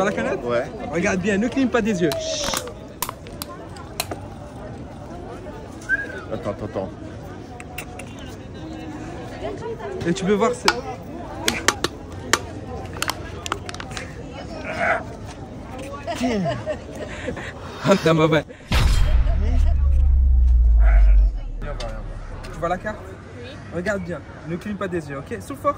vas la connaître? Ouais. Regarde bien, ne cligne pas des yeux. Chut. Attends. Et tu peux voir, c'est... T'as mauvais. Tu vois la carte? Oui. Regarde bien, ne cligne pas des yeux, ok? Souffle fort.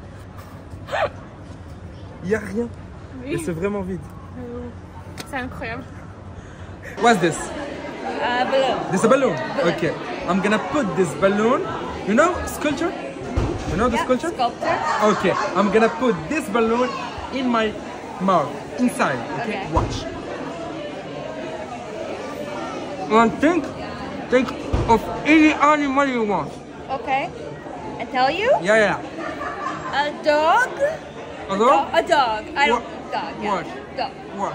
Il n'y a rien. Oui. Et c'est vraiment vide. C'est incroyable. What's this? Balloon. This is a balloon? Okay. I'm gonna put this balloon, you know, sculpture? You know the sculpture? Sculpture. Okay. I'm gonna put this balloon in my mouth, inside. Okay? Watch. And think of any animal you want. Okay. I tell you? Yeah. A dog. A dog? A dog. I don't. What? Dog. Yeah. What? Dog. What?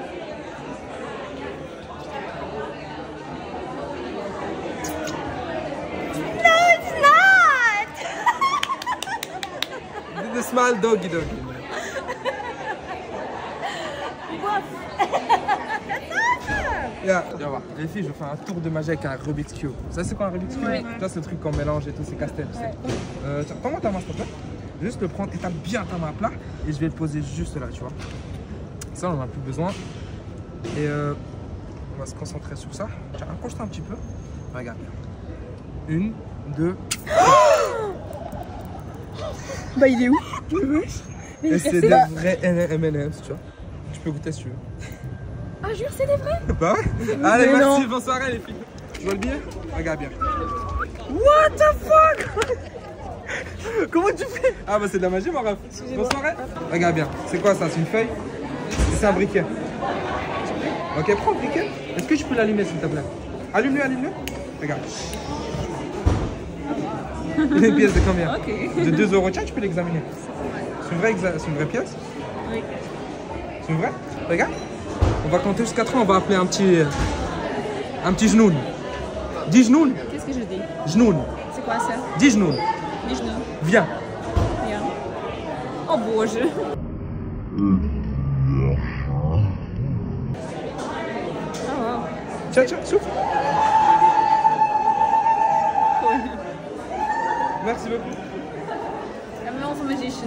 No, it's not. The small doggy. Woof. That's awesome. Yeah. Viens voir. Les filles, je fais un tour de magie avec un Rubik's Cube. Ça, c'est quoi un Rubik's Cube? Oui. Ça, c'est le truc qu'on mélange et tout, c'est casse-tête, tu sais. Tiens, prends-moi ta main, s'il te plaît. Juste le prendre, étape bien ta main à plat et je vais le poser juste là, tu vois. Ça, on en a plus besoin. Et on va se concentrer sur ça. Tiens, approche-toi un petit peu. Regarde bien. 1, 2. Bah, il est où? Et c'est des vrais M&M's, tu vois. Tu peux goûter si tu veux. Ah, jure, c'est des vrais? Bah ouais. Allez, merci, bonne soirée les filles. Tu vois le billet? Regarde bien. What the fuck? Comment tu fais? Ah bah c'est de la magie, mon ref. Bonne soirée. Regarde bien. C'est quoi ça? C'est une feuille? C'est un briquet. Ok, prends le briquet. Est-ce que tu peux l'allumer s'il te plaît? Allume-le. Regarde. Une pièce de combien? De 2 €. Tiens, tu peux l'examiner. C'est une vraie pièce? Oui. C'est une vraie? Regarde. On va compter jusqu'à 3, on va appeler un petit genoun. 10 genoun. Qu'est-ce que je dis? Genoun. C'est quoi ça? 10 genoun. Des genoux. Viens. Bien. Oh bоже. Oh wow. Tiens, souffle. Cool. Merci beaucoup. I'm also a magician.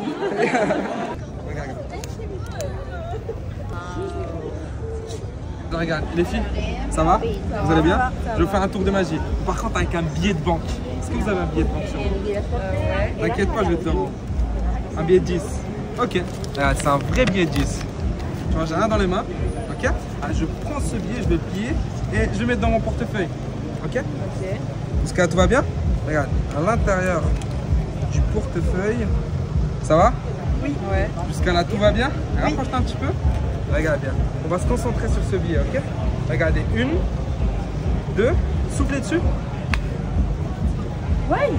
Regarde, les filles, ça va? Vous allez bien? Je vais faire un tour de magie. Par contre, avec un billet de banque. Est-ce que vous avez un billet de banque sur vous? T'inquiète pas, je vais te le rendre. Un billet de 10. Ok. Regarde, c'est un vrai billet de 10. Tu vois, j'ai rien dans les mains. Ok. Alors, je prends ce billet, je vais le plier et je vais le mettre dans mon portefeuille. Ok. Jusqu'à là, tout va bien? Regarde, à l'intérieur du portefeuille. Ça va? Oui. Ouais. Jusqu'à là, tout va bien? Rapproche-toi un petit peu. Regarde bien. On va se concentrer sur ce billet, ok? Regardez, 1, 2, soufflez dessus. Ouais,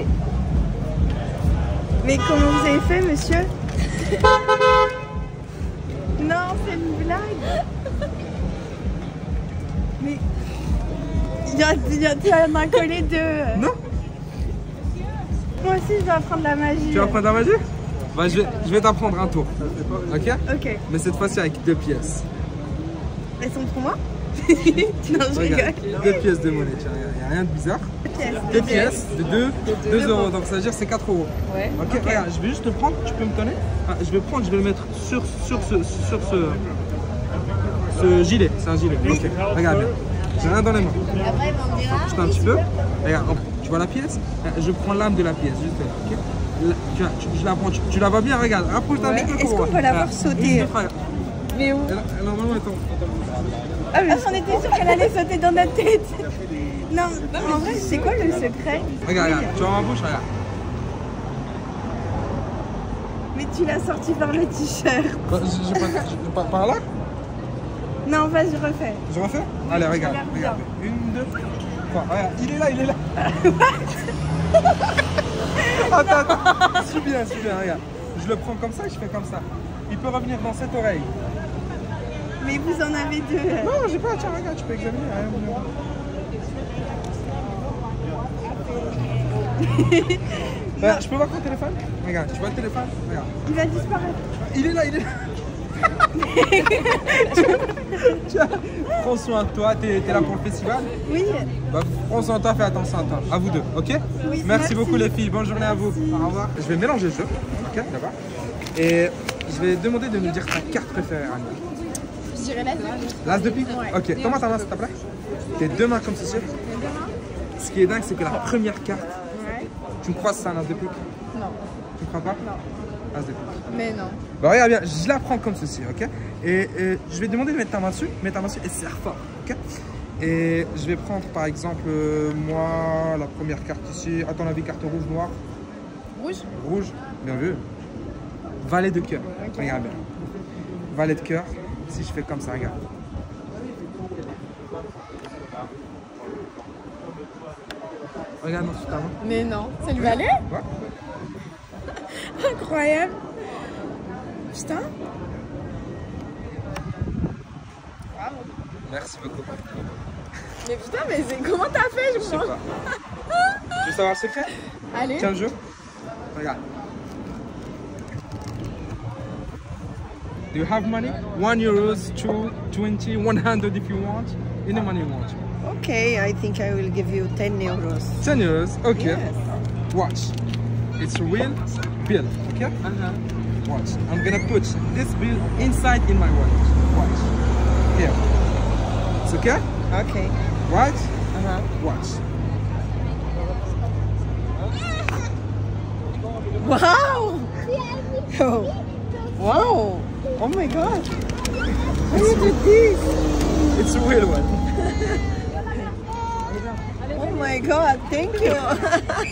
mais comment vous avez fait, monsieur? Non, c'est une blague. Mais tu en as collé 2. Non? Moi aussi, je dois apprendre la magie. Tu vas apprendre la magie? Bah, je vais t'apprendre un tour. Ok? Ok. Mais cette fois-ci avec 2 pièces. Elles sont pour moi? Non, je rigole. 2 pièces de monnaie, tiens, il n'y a rien de bizarre. 2 pièces de 2 €, donc ça veut dire c'est 4 €. Ouais. Ok, regarde, je vais juste le prendre, tu peux me donner? Je vais le mettre sur ce gilet, c'est un gilet. Ok, regarde bien. J'ai rien dans les mains. Après, on me dira. Juste un petit peu. Regarde, tu vois la pièce? Je prends l'âme de la pièce, juste là, ok? Je la prends, tu la vois bien, regarde, rapproche-toi un petit peu. Est-ce qu'on peut la voir sauter? Mais où? Normalement, attends. Ah, mais j'en étais sûre qu'elle allait sauter dans notre tête. Non, en vrai, c'est quoi le secret? Regarde, tu vois ma bouche, regarde. Mais tu l'as sorti par le t-shirt. Par là? Non, vas-y, refais. Je refais? Allez, regarde. 1, 2, 3. Regarde, il est là. Attends. Suis bien, regarde. Je le prends comme ça et je fais comme ça. Il peut revenir dans cette oreille. Mais vous en avez 2. Non, j'ai pas. Tiens, regarde, tu peux examiner. Je peux voir ton téléphone? Regarde, tu vois le téléphone? Regarde. Il va disparaître. Il est là. Prends soin de toi, t'es là pour le festival? Oui. Bah, prends soin de toi, fais attention à toi. À vous deux, ok? Oui, merci beaucoup les filles, bonne journée à vous. Au revoir. Je vais mélanger le jeu, ok, d'abord. Et je vais demander de me dire ta carte préférée, Annie. Je dirais l'as. L'as de pique? Ouais. Ok, tends-moi ta main s'il te plaît. Tes deux mains comme ceci. Ce qui est dingue, c'est que la première carte, tu me crois que c'est un as de pique? Non. Tu me crois pas? Non. As de pique. Mais non. Bah regarde bien, je la prends comme ceci, ok? Et je vais demander de mettre ta main dessus, et serre fort, ok? Et je vais prendre par exemple, moi, la première carte ici. À ton avis, carte rouge, noire? Rouge. Rouge, bien vu. Valet de cœur, regarde bien. Valet de cœur, si je fais comme ça, regarde. Regarde dans ta main. Mais non, c'est le valet? Ouais. Incroyable. Putain. Merci beaucoup. Mais putain, mais comment t'as fait? Je sais pas. Tu veux savoir le secret? Allez. Tiens le jeu. Regarde. Do you have money? 1 euros, 2, 20, 100 if you want. Any money you want. Okay, I think I will give you 10 euros. 10 euros, okay. Yes. Watch. It's a real bill, okay? Watch. I'm gonna put this bill inside in my wallet. Watch. Here. It's okay? Okay. Right? Watch. Wow! Oh. Wow! Oh my god! How you did this? It's a real one. Oh my god, thank you!